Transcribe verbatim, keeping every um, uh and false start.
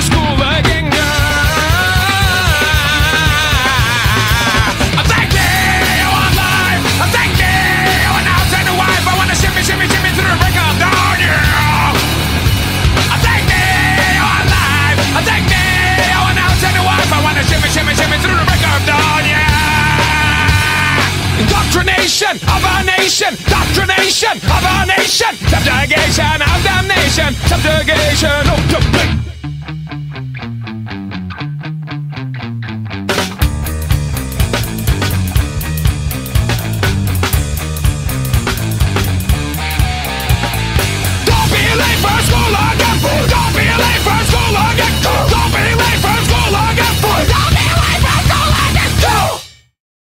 schooling. Take me on live, take me on out and wife. I wanna shimmy, shimmy, shimmy through the break of dawn, yeah. Take me on live, take me on out and wife. I wanna shimmy, shimmy, shimmy through the break of dawn, yeah. Indoctrination of our nation, indoctrination of our nation, subjugation of damnation, subjugation of damnation.